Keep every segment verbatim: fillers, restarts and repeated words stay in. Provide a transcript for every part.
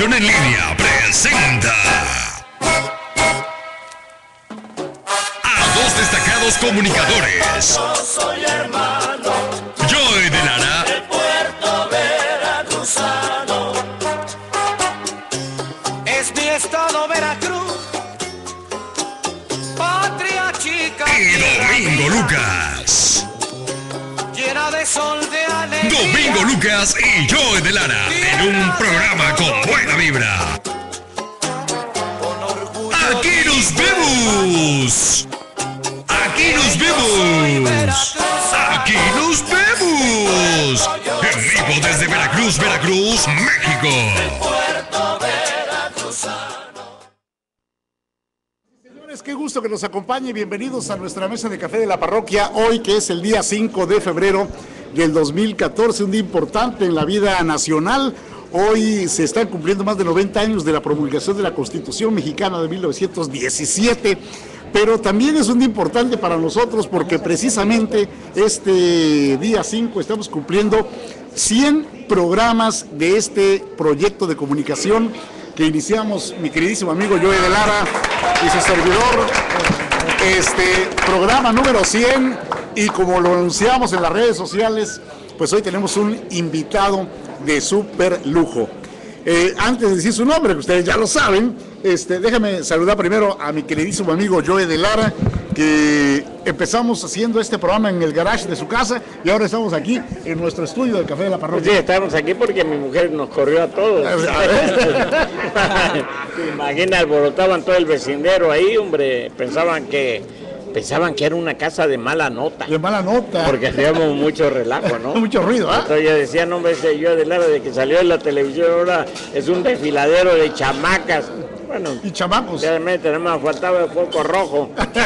Comunicación en línea presenta a dos destacados comunicadores. Yo soy hermano Joe de Lara, del puerto veracruzano. Es mi estado Veracruz, patria chica. y Domingo Lucas. Llena de sol, de alegría. Domingo Lucas y Joe de Lara en un programa con buena vibra. Con orgullo Aquí nos vemos. Aquí nos vemos. Aquí nos vemos. En vivo desde Veracruz, Veracruz, México. puerto veracruzano. Señores, qué gusto que nos acompañe. Bienvenidos a nuestra mesa de café de la parroquia. Hoy que es el día cinco de febrero del dos mil catorce, un día importante en la vida nacional. Hoy se están cumpliendo más de noventa años de la promulgación de la Constitución Mexicana de mil novecientos diecisiete. Pero también es un día importante para nosotros porque precisamente este día cinco estamos cumpliendo cien programas de este proyecto de comunicación que iniciamos mi queridísimo amigo Joe de Lara y su servidor. Este programa número cien, y como lo anunciamos en las redes sociales, pues hoy tenemos un invitado de súper lujo. Eh, antes de decir su nombre, que ustedes ya lo saben, este, déjame saludar primero a mi queridísimo amigo Joe de Lara, que empezamos haciendo este programa en el garage de su casa y ahora estamos aquí en nuestro estudio del Café de la Parroquia. Pues sí, estamos aquí porque mi mujer nos corrió a todos. Imagina, alborotaban todo el vecindario ahí, hombre, pensaban que pensaban que era una casa de mala nota. De mala nota. Porque hacíamos mucho relajo, ¿no? Mucho ruido, ¿ah? Entonces yo decía, no, hombre, ese yo de Lara de que salió en la televisión ahora es un desfiladero de chamacas. Bueno, Y chamacos. realmente no me faltaba el foco rojo.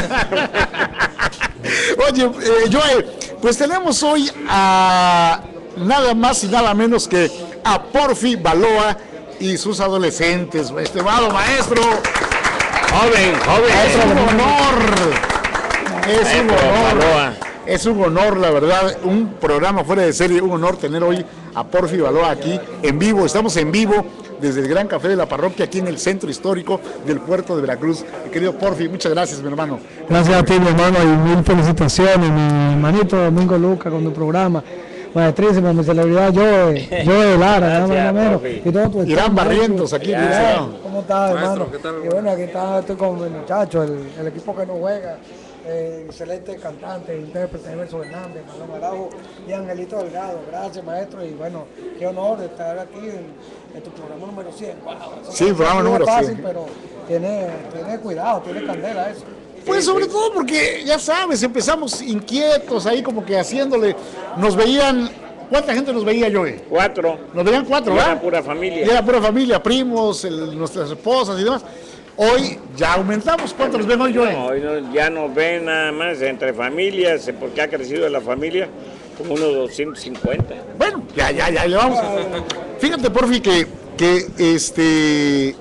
Oye, eh, Joe, pues tenemos hoy a nada más y nada menos que a Porfi Baloa y sus adolescentes, estimado maestro. Joven, joven. Es un honor, es un Maestro honor, Baloa. es un honor, la verdad, un programa fuera de serie, un honor tener hoy a Porfi Baloa aquí en vivo. Estamos en vivo desde el Gran Café de la Parroquia, aquí en el centro histórico del puerto de Veracruz. Mi querido Porfi, muchas gracias, mi hermano. Gracias a ti, mi hermano, y mil felicitaciones, mi hermanito Domingo Lucas, con tu programa. Maestrísimo, mi celebridad, yo, yo de Lara, nada más, nada menos. Profe. Y todo tu Irán staff, Barrientos aquí, Ya. mira. ¿Cómo estás, hermano? Y bueno, aquí está, estoy con el muchacho, el, el equipo que no juega, eh, excelente cantante, intérprete Emerson Hernández, Marlon Araujo y Angelito Delgado. Gracias, maestro, y bueno, qué honor estar aquí en, en tu programa número cien. Wow, eso Sí, no es programa número fácil, cien. pero tiene, tiene cuidado, tiene candela eso. Pues sobre todo porque, ya sabes, empezamos inquietos ahí como que haciéndole, nos veían, ¿cuánta gente nos veía, Joe? Cuatro. Nos veían cuatro, Y ¿verdad? era pura Y familia. era pura familia, primos, el- nuestras esposas y demás. Hoy ya aumentamos. ¿Cuántos nos ven hoy, Joe? No, hoy no- ya nos ven nada más entre familias, eh, porque ha crecido la familia como unos doscientos cincuenta. Bueno, ya, ya, ya, le vamos. Fíjate, Porfi, que, que este,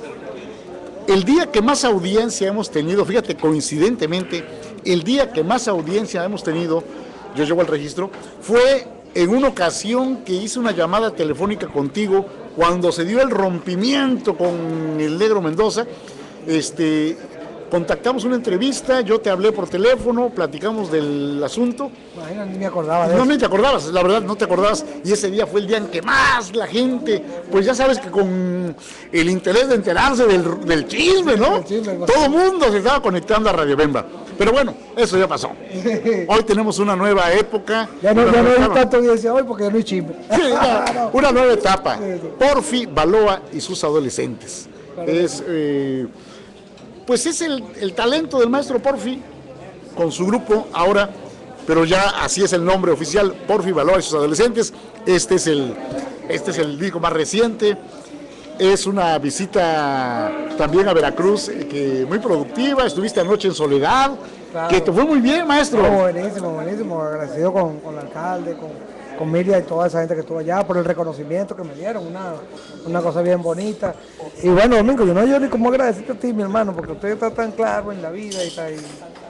el día que más audiencia hemos tenido, fíjate, coincidentemente, el día que más audiencia hemos tenido, yo llevo el registro, fue en una ocasión que hice una llamada telefónica contigo cuando se dio el rompimiento con el Negro Mendoza. Este, contactamos una entrevista, yo te hablé por teléfono, platicamos del asunto. Imagínate, ni me acordaba de No, eso. ni te acordabas, la verdad no te acordabas, y ese día fue el día en que más la gente, pues ya sabes que con el interés de enterarse del, del chisme, ¿no? del chisme, ¿no? Todo el mundo se estaba conectando a Radio Bemba. Pero bueno, eso ya pasó. Hoy tenemos una nueva época. Ya no, una ya no nueva hay etapa. tanta audiencia hoy porque ya no hay chisme. Sí, una, No. una nueva etapa. Sí, sí. Porfi Baloa y sus adolescentes. Es, eh, pues es el, el talento del maestro Porfi con su grupo ahora, pero ya así es el nombre oficial, Porfi Baloa y sus adolescentes. Este es el, este es el disco más reciente. Es una visita también a Veracruz, eh, que muy productiva. Estuviste anoche en Soledad, Claro. que te fue muy bien, maestro. No, buenísimo, buenísimo. Agradecido con, con el alcalde, con, con Miriam y toda esa gente que estuvo allá por el reconocimiento que me dieron, una, una cosa bien bonita. Y bueno, Domingo, yo no yo ni cómo agradecerte a ti, mi hermano, porque usted está tan claro en la vida y, está, y,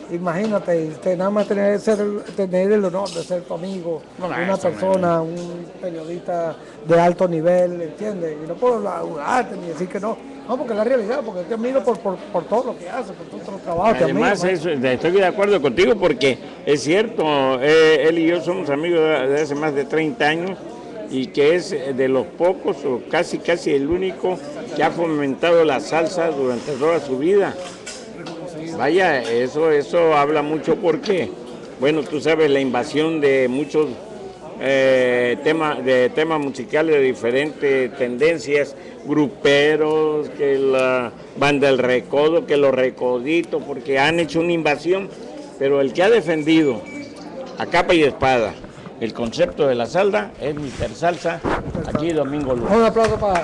imagínate, usted nada más tener, ser, tener el honor de ser tu amigo, No, una maestro, persona, un periodista de alto nivel, ¿entiendes? Y no puedo hablar ni decir que no, no, porque es la realidad, porque te admiro por, por, por todo lo que hace, por todo tu trabajo. te Además, admiro, eso, estoy de acuerdo contigo porque es cierto, eh, él y yo somos amigos de hace más de treinta años y que es de los pocos o casi casi el único que ha fomentado la salsa durante toda su vida. Vaya, eso, eso habla mucho porque, bueno, tú sabes, la invasión de muchos eh, temas de temas musicales de diferentes tendencias, gruperos, que la banda del recodo, que los recoditos, porque han hecho una invasión, pero el que ha defendido a capa y espada el concepto de la salsa es mister Salsa, aquí Domingo Luz. un aplauso para...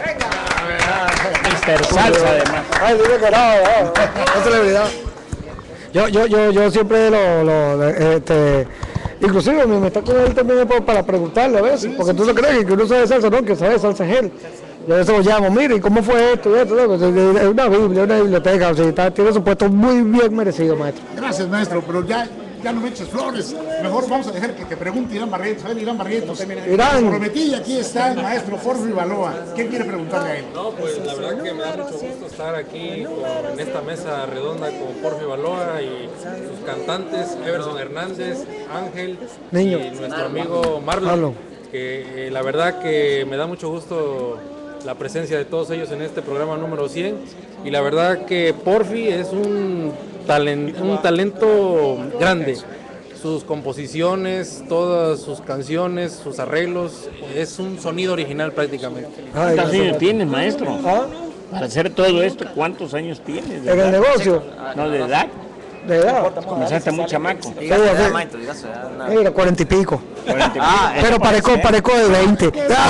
mister Salsa, además. Ay, dime que no, no, no celebridad. Yo, yo, yo, yo siempre lo, lo este, inclusive me, me está con él también para preguntarle a veces, porque tú no crees que uno sabe salsa, no, que sabe salsa es él. Yo eso lo llamo, mire, ¿cómo fue esto y esto? Es una biblia, una biblioteca, o sea, está, tiene su puesto muy bien merecido, maestro. Gracias, maestro, pero ya, ya no me eches flores. Mejor vamos a dejar que te pregunte Irán Barrientos. A ver, Irán Barrientos. Irán. Como prometí, y aquí está el maestro Porfi Baloa. ¿Qué quiere preguntarle a él? No, pues la verdad que me da mucho gusto estar aquí con- en esta mesa redonda con Porfi Baloa y sus cantantes, Everson Hernández, Ángel Niño. y nuestro amigo Marlon, Marlon. que eh, la verdad que me da mucho gusto la presencia de todos ellos en este programa número cien y la verdad que Porfi es un, talen- un talento grande. Sus composiciones, todas sus canciones, sus arreglos, es un sonido original prácticamente. Ay, ¿Cuántos años gracias. tienes, maestro? ¿Ah? Para hacer todo esto, ¿cuántos años tienes? de En el edad? negocio, No, de edad. de edad. Comenzaste muy chamaco. Sí, así. Mira, cuarenta y pico. Pero parezco, parezco de veinte.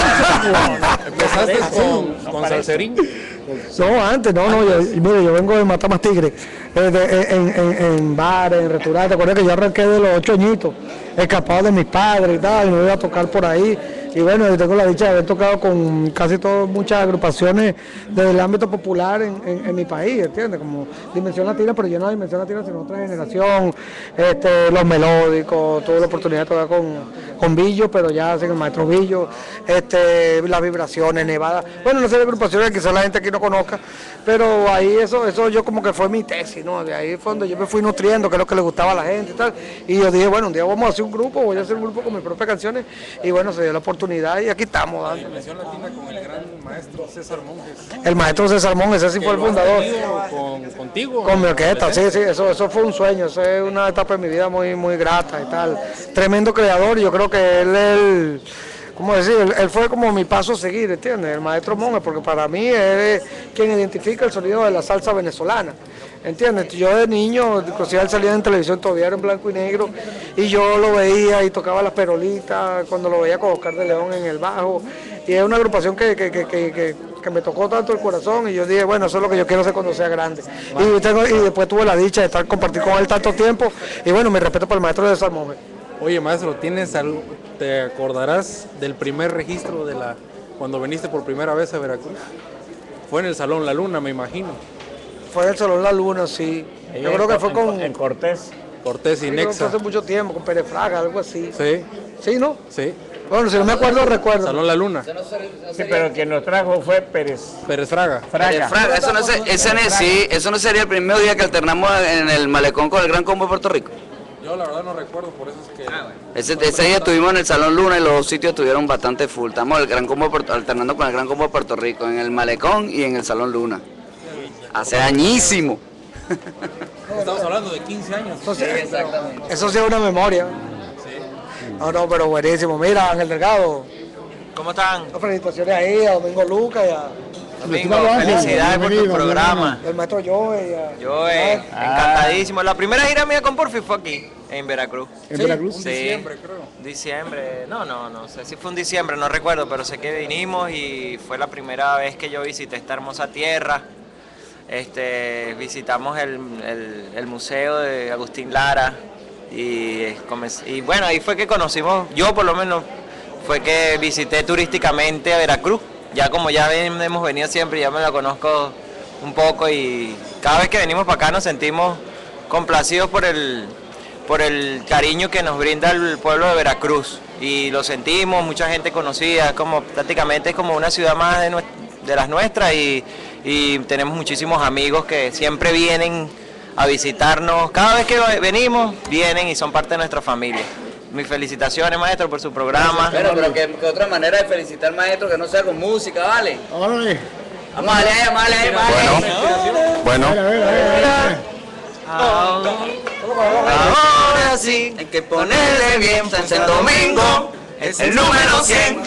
Empezaste con, con Salserín. No, antes, no, no, yo, y mire, yo vengo de matar más tigres, eh, de- en, en, en bares, en restaurantes. Acuérdate que yo arranqué de los ocho añitos, escapado de mis padres y tal, y me iba a tocar por ahí. Y bueno, yo tengo la dicha de haber tocado con casi todas, muchas agrupaciones del ámbito popular en, en, en mi país, ¿entiendes? Como Dimensión Latina, pero yo no Dimensión Latina, sino otra generación, este, Los Melódicos, tuve la oportunidad de tocar con, con Billo, pero ya sin el maestro Billo, este, Las Vibraciones, Nevada, bueno, no sé de agrupaciones que quizás la gente aquí no conozca, pero ahí eso, eso yo como que fue mi tesis, ¿no? De ahí fue donde yo me fui nutriendo, que es lo que le gustaba a la gente y tal, y yo dije, bueno, un día vamos a hacer un grupo, voy a hacer un grupo con mis propias canciones, y bueno, se dio la oportunidad y aquí estamos dando. Dimensión Latina con el gran maestro César Monjes. El maestro César Monjes, ese sí fue el fundador. Con, contigo. Con mi orquesta, sí, sí, eso, eso fue un sueño, eso es una etapa de mi vida muy, muy grata y tal. Tremendo creador, y yo creo que él, él ¿cómo decir? Él, él fue como mi paso a seguir, ¿entiendes? El maestro Monjes, porque para mí él es quien identifica el sonido de la salsa venezolana. ¿Entiendes? Yo de niño, inclusive él salía en televisión, todavía era en blanco y negro, y yo lo veía y tocaba las perolitas, cuando lo veía con Oscar de León en el bajo, y es una agrupación que, que, que, que, que, que me tocó tanto el corazón, y yo dije, bueno, eso es lo que yo quiero hacer cuando sea grande. Y, tengo, y después tuve la dicha de estar compartir con él tanto tiempo, y bueno, mi respeto para el maestro de Salmón. Oye, maestro, ¿tienes al- ¿te acordarás del primer registro de la cuando viniste por primera vez a Veracruz? Fue en el Salón La Luna, me imagino. Fue el Salón La Luna, sí. Yo creo que fue con... En Cortés. Cortés y sí, creo que Nexa. fue hace mucho tiempo, con Pérez Fraga, algo así. Sí, ¿Sí, no? sí. Bueno, si no me acuerdo, recuerdo. Salón La Luna. Sí, pero quien nos trajo fue Pérez Pérez Fraga. Fraga. Fraga, eso no, se- ese no- sí, eso no sería el primer día que alternamos en el malecón con el Gran Combo de Puerto Rico. Yo la verdad no recuerdo, por eso es que... Ese, ese día estuvimos en el Salón Luna y los dos sitios estuvieron bastante full. Estamos el Gran Combo de Puerto- alternando con el Gran Combo de Puerto Rico, en el malecón y en el Salón Luna. Hace añísimo. Estamos hablando de quince años. Eso sí, eso sí es una memoria. No, no, pero buenísimo. Mira, Ángel Delgado, ¿Cómo están? felicitaciones ahí a Domingo Lucas y a, Domingo, estimado Ángel, felicidades por tu bienvenido, programa. y al maestro Joe. Y a, Yo, eh, encantadísimo. La primera gira mía con Porfi fue aquí, en Veracruz. ¿En Veracruz? Sí. Diciembre, creo. Diciembre, no, no, no sé si fue un diciembre, no recuerdo, pero sé que vinimos y fue la primera vez que yo visité esta hermosa tierra. Este, visitamos el, el- el museo de Agustín Lara y, eh, comenz- y bueno, ahí fue que conocimos, yo por lo menos, fue que visité turísticamente a Veracruz. Ya como ya ven, hemos venido siempre, ya me la conozco un poco y cada vez que venimos para acá nos sentimos complacidos por el, por el cariño que nos brinda el pueblo de Veracruz. Y lo sentimos, mucha gente conocida, como, prácticamente es como una ciudad más de, de las nuestras y, y tenemos muchísimos amigos que siempre vienen a visitarnos. Cada vez que venimos, vienen y son parte de nuestra familia. Mis felicitaciones, maestro, por su programa. Pero, pero que, que otra manera de felicitar al maestro que no sea con música, ¿vale? Órale. Vamos a darle ahí, vamos a darle ahí, vamos a darle ahí. Bueno, A ver, a ver, a ver, a ver. Ahora sí, hay que ponerle bien, San Domingo es el número cien.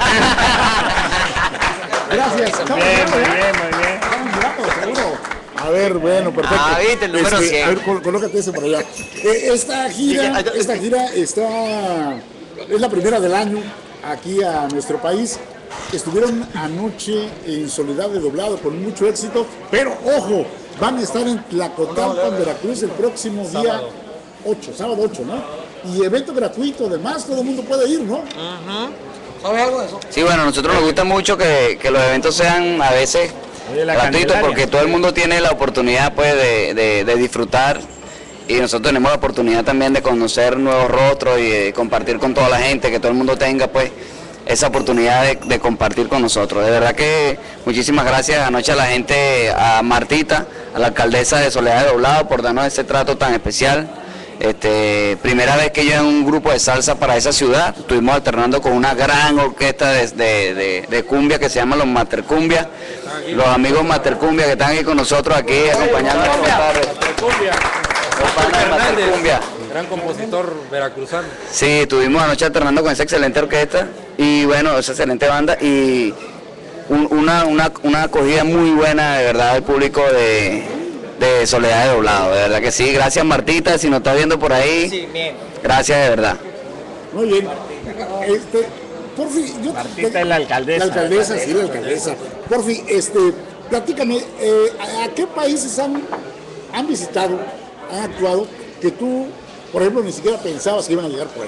Gracias. Estamos Bien, mirando, muy ¿eh? bien, muy bien. Estamos mirando, seguro. A ver, bueno, perfecto. Ah, viste, el número Este, cien. A ver, col- colócate ese por allá. Eh, esta gira, esta gira está, es la primera del año aquí a nuestro país. Estuvieron anoche en Soledad de Doblado con mucho éxito, pero ojo, van a estar en Tlacotalpan, Veracruz el próximo día ocho, sábado ocho, ¿no? Y evento gratuito, además, todo el mundo puede ir, ¿no? ¿Sabes algo de eso? Sí, bueno, a nosotros nos gusta mucho que, que los eventos sean a veces Oye, la gratuitos Candelaria. porque todo el mundo tiene la oportunidad pues de, de- de disfrutar y nosotros tenemos la oportunidad también de conocer nuevos rostros y de compartir con toda la gente, que todo el mundo tenga pues esa oportunidad de, de compartir con nosotros. De verdad que muchísimas gracias anoche a la gente, a Martita, a la alcaldesa de Soledad de Doblado por darnos ese trato tan especial. Este, primera vez que yo en un grupo de salsa para esa ciudad, estuvimos alternando con una gran orquesta de, de, de- de cumbia que se llama los Matercumbia, los amigos Matercumbia que están aquí con nosotros aquí acompañándonos esta tarde. Cumbia. Los panas de Matercumbia. Gran compositor veracruzano. Sí, estuvimos anoche alternando con esa excelente orquesta y bueno, esa excelente banda y un- una, una, una acogida muy buena de verdad del público de, de Soledad de Doblado, de verdad que sí. Gracias Martita, si nos está viendo por ahí, Sí, bien. gracias de verdad. Muy bien. Este, Porfi, yo Martita es la alcaldesa. La alcaldesa, sí, la alcaldesa. Porfi, este, platícame, eh, ¿a, a qué países han, han visitado, han actuado, que tú, por ejemplo, ni siquiera pensabas que iban a llegar por allí?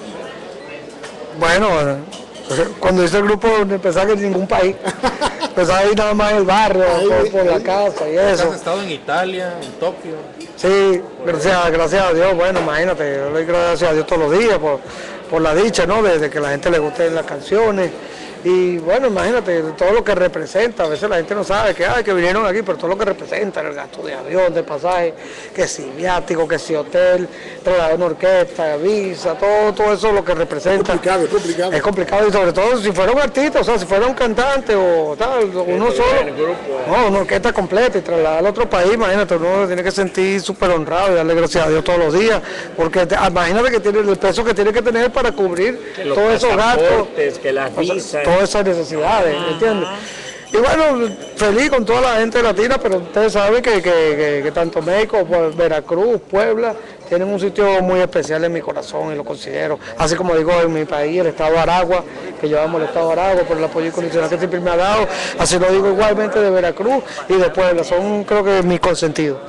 Bueno, eh, cuando hice el grupo pensaba que en ningún país. Pensaba ir nada más en el barrio, Ahí, por, por la ahí. casa y Has eso. estado en Italia, en Tokio. Sí, gracias, gracias a Dios, bueno, imagínate, yo le doy gracias a Dios todos los días por, por la dicha, ¿no? De, de que la gente le gusten las canciones. Y bueno, imagínate, todo lo que representa, a veces la gente no sabe que, ay, que vinieron aquí, pero todo lo que representa, el gasto de avión, de pasaje, que si viático, que si hotel, traslado en orquesta, visa, todo, todo eso lo que representa. Complicado, es complicado. Es complicado y sobre todo si fuera un artista, o sea, si fuera un cantante o tal, uno solo, no, una orquesta completa y trasladar a otro país, imagínate, uno tiene que sentir súper honrado y darle gracias a Dios todos los días, porque te- imagínate que tiene el peso que tiene que tener para cubrir Que los todos esos gastos, pasaportes, que las o sea, visas. todas esas necesidades, ¿entiendes? Y bueno, feliz con toda la gente latina, pero ustedes saben que, que, que- que tanto México, pues, Veracruz, Puebla, tienen un sitio muy especial en mi corazón y lo considero. Así como digo en mi país, el estado de Aragua, que yo amo el estado de Aragua por el apoyo incondicional que siempre me ha dado, así lo digo igualmente de Veracruz y de Puebla, son creo que mis consentidos.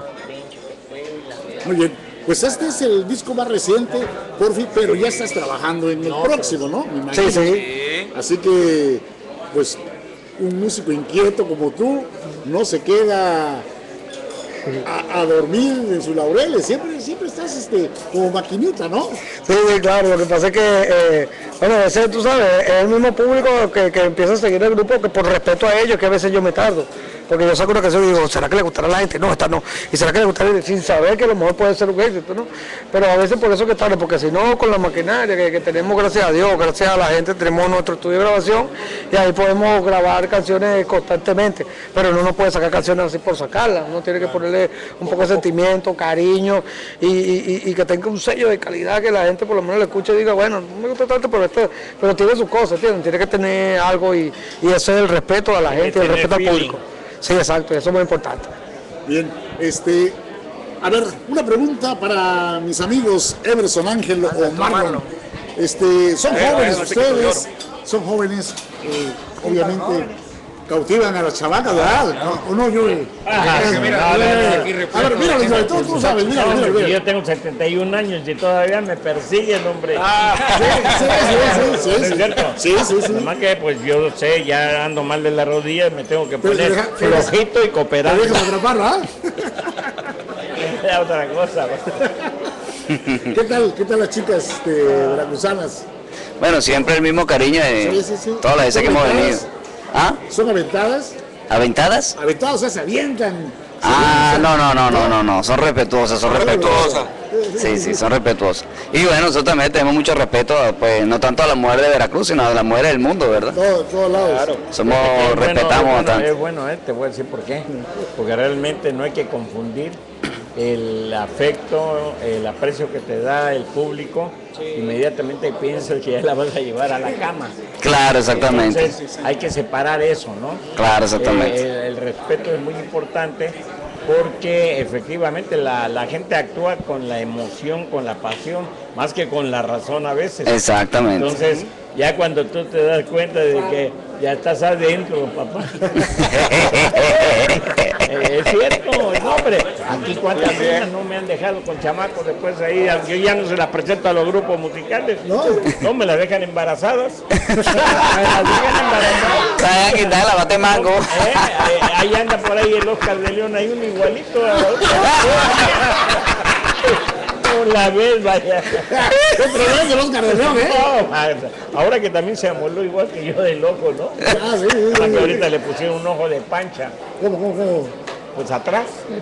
Muy bien. Pues este es el disco más reciente, Porfi, pero ya estás trabajando en el próximo, ¿no? Me imagino. Sí, sí. Así que, pues, un músico inquieto como tú no se queda a, a dormir en sus laureles, siempre, siempre estás este, como maquinita, ¿no? Sí, sí, claro, lo que pasa es que, eh, bueno, a veces tú sabes, es el mismo público que, que empieza a seguir el grupo que por respeto a ellos, que a veces yo me tardo. Porque yo saco una canción y digo, ¿será que le gustará a la gente? No, esta no. ¿Y será que le gustará? Sin saber que a lo mejor puede ser un éxito, ¿no? Pero a veces por eso que tarde, porque si no, con la maquinaria que, que tenemos, gracias a Dios, gracias a la gente, tenemos nuestro estudio de grabación y ahí podemos grabar canciones constantemente. Pero uno no puede sacar canciones así por sacarlas. Uno tiene que ponerle un poco de sentimiento, cariño y, y- y- y que tenga un sello de calidad que la gente por lo menos le escuche y diga, bueno, no me gusta tanto, pero, este, pero tiene sus cosas, ¿entiendes? Tiene que tener algo y, y eso es el respeto a la gente, el tener respeto al feeling. público. Sí, exacto, eso es muy importante. Bien, este, a ver, una pregunta para mis amigos Everson, Ángel o Marlon. Este, son jóvenes ustedes, son jóvenes, eh, obviamente cautivan a las chavacas, ¿verdad? ¿O no, yo? Ajá, Eh, mira, eh, mira, aquí a ver, mira, mira, tú, tú sabes, mira, No, mira, hombre, mira. yo tengo setenta y un años y todavía me persiguen, hombre. Sí, sí, sí, sí, ¿No sí, es cierto? sí, sí, sí. Además que pues yo sé, ya ando mal de las rodillas, me tengo que Pero poner deja- pero- flojito y Te cooperar. dejas atrapar, ¿verdad? Es otra cosa. ¿Qué tal, qué tal las chicas este, veracruzanas? Bueno, siempre el mismo cariño de Sí, sí, sí. todas las veces que hemos ¿Son venido. aventadas? ¿Ah? ¿Son aventadas? ¿Aventadas? Aventadas, o sea, se avientan. Ah, no, no, no, no, no, no, son respetuosas, son respetuosas. Sí, sí, son respetuosas. Y bueno, nosotros también tenemos mucho respeto, pues no tanto a la mujer de Veracruz, sino a la mujer del mundo, ¿verdad? Todo, todos lados. Claro. Somos, Es bueno, respetamos es bueno, bastante. Es bueno, eh, te voy a decir por qué. Porque realmente no hay que confundir el afecto, el aprecio que te da el público, inmediatamente piensas que ya la vas a llevar a la cama. Claro, exactamente. Entonces hay que separar eso, ¿no? Claro, exactamente. Eh, el, el respeto es muy importante porque efectivamente la, la gente actúa con la emoción, con la pasión, más que con la razón a veces. Exactamente. Entonces, ya cuando tú te das cuenta de que ya estás adentro, papá. Eh, es cierto, no, hombre. Aquí cuántas niñas no me han dejado con chamacos después ahí. Yo ya no se las presento a los grupos musicales. No, no me las dejan embarazadas. Me las dejan embarazadas. Vayan a quitar la bate mango. Eh, ahí, ahí anda por ahí el Oscar de León, hay un igualito a la otra. La vez, vaya. El problema es el Oscar de León, ¿eh? No, ahora que también se amoló igual que yo del ojo, ¿no? Ah, sí, sí, sí. Aunque ahorita le pusieron un ojo de pancha. ¿Cómo, cómo, cómo? Pues atrás.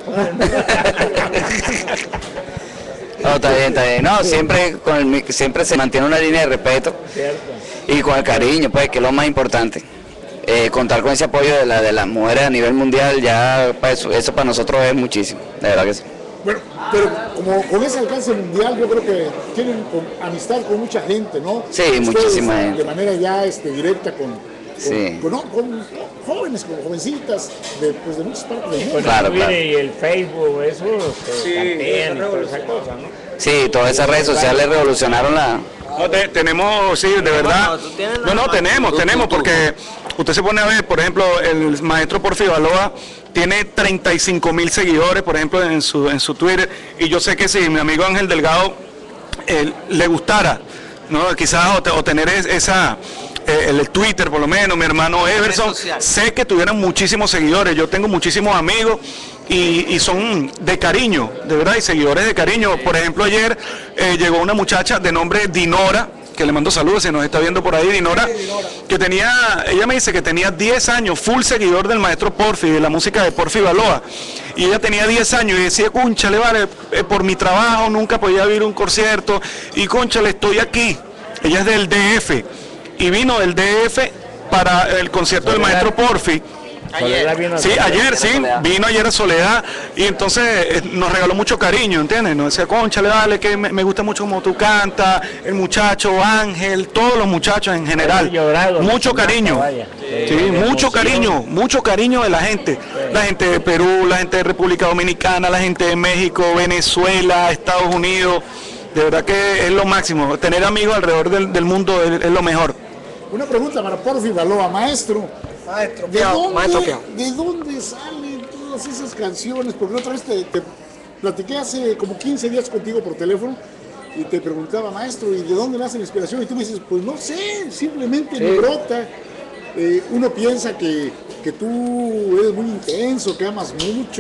No, está bien, está bien. No, siempre, con el, mi- siempre se mantiene una línea de respeto Cierto. y con el cariño, pues, que es lo más importante. Eh, contar con ese apoyo de, la, de las mujeres a nivel mundial, ya pues, eso, eso para nosotros es muchísimo, de verdad que sí. Bueno, pero como con ese alcance mundial, yo creo que tienen con- amistad con mucha gente, ¿no? Sí, Ustedes, muchísima De gente. manera ya este, directa con, con, Sí. con- no, con jóvenes, con jovencitas de, pues, de muchas partes del mundo. Pues Claro, el Twitter claro. y el Facebook, eso se catean y toda esa cosa, ¿no? Sí, todas esas redes sociales revolucionaron la... No, te- tenemos, sí, de verdad. no, tú tienes No, nada no, más. tenemos, Tú, tenemos, tú, tú. porque usted se pone a ver, por ejemplo, el maestro Porfi Baloa tiene treinta y cinco mil seguidores, por ejemplo, en su, en su Twitter, y yo sé que si mi amigo Ángel Delgado eh, le gustara, ¿no? Quizás o, te- o tener es- esa... eh, el Twitter por lo menos, mi hermano Everson, social. sé que tuvieran muchísimos seguidores, yo tengo muchísimos amigos y, y son de cariño, de verdad, y seguidores de cariño. Por ejemplo, ayer eh, llegó una muchacha de nombre Dinora, que le mando saludos si nos está viendo por ahí, Dinora, que tenía, ella me dice que tenía diez años, full seguidor del maestro Porfi, de la música de Porfi Baloa, y ella tenía diez años y decía, cónchale, vale, eh, por mi trabajo nunca podía ir a un concierto, y cónchale, estoy aquí. Ella es del D F, y vino del D F para el concierto del maestro Porfi. Soledad vino a Sí, Soledad. ayer sí, vino ayer a Soledad y entonces eh, nos regaló mucho cariño, ¿entiendes? Nos decía, cónchale, dale, que me, me gusta mucho como tú cantas, el muchacho Ángel, todos los muchachos en general. Llorado, Mucho ¿no? cariño, Vaya. sí, De mucho emoción. cariño, mucho cariño de la gente. La gente de Perú, la gente de República Dominicana, la gente de México, Venezuela, Estados Unidos. De verdad que es lo máximo, tener amigos alrededor del, del mundo es, es lo mejor. Una pregunta para Porfi Baloa, maestro. Maestro, ¿De Piao, maestro dónde, Piao. ¿De dónde salen todas esas canciones? Porque otra vez te, te platiqué hace como quince días contigo por teléfono y te preguntaba, maestro, ¿y de dónde nace la inspiración? Y tú me dices, pues no sé, simplemente me brota. Eh, uno piensa que, que tú eres muy intenso, que amas mucho,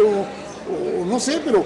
o no sé, pero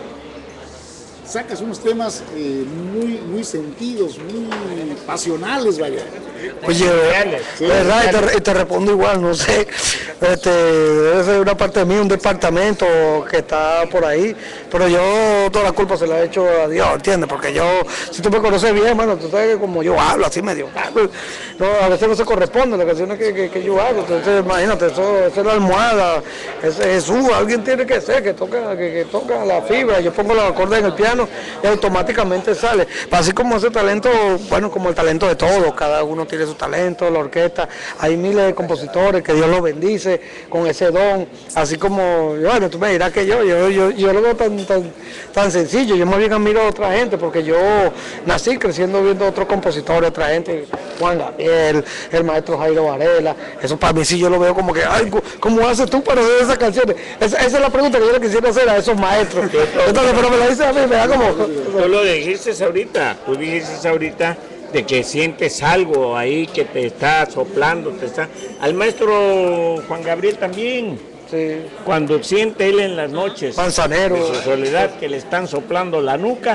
sacas unos temas eh, muy, muy sentidos, muy pasionales, vaya. Oye, Sí, verdad, y reales. te, y te respondo igual, no sé, este, debe ser una parte de mí, un departamento que está por ahí, pero yo toda la culpa se la he hecho a Dios, ¿entiendes? Porque yo, si tú me conoces bien, bueno, tú sabes que como yo hablo, así medio, no, a veces no se corresponde las canciones que, que, que yo hago, entonces imagínate, eso, eso es la almohada, ese Jesús, alguien tiene que ser, que toca, que, que toca la fibra, yo pongo los acordes en el piano y automáticamente sale, así como ese talento, bueno, como el talento de todos, cada uno tiene su talento, la orquesta, hay miles de compositores, que Dios los bendice con ese don, así como, bueno, tú me dirás que yo, yo, yo, yo lo veo tan, tan, tan sencillo, yo más bien admiro a otra gente, porque yo nací creciendo viendo otros compositores, otra gente, Juan Gabriel, el maestro Jairo Varela, eso para mí sí yo lo veo como que, ay, ¿cómo haces tú para hacer esas canciones? Esa, esa es la pregunta que yo le quisiera hacer a esos maestros, entonces, pero me la dice a mí, me da como... Tú lo dijiste ahorita, tú dijiste ahorita de que sientes algo ahí que te está soplando, te está... Al maestro Juan Gabriel también, Sí. Cuando siente él en las noches Manzanero. de su soledad que le están soplando la nuca,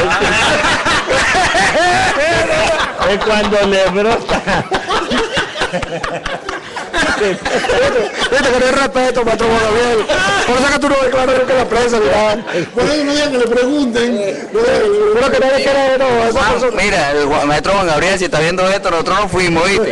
es cuando le brota. Viste que no hay respeto, maestro Juan Gabriel. Por eso que tú no declaras que la prensa, mira. Por eso no digan que le pregunten. No digan que le Pero que nadie quiere, no, esa Juan, persona. mira, el Juan- maestro Juan Gabriel, si está viendo esto, nosotros no fuimos, ¿viste?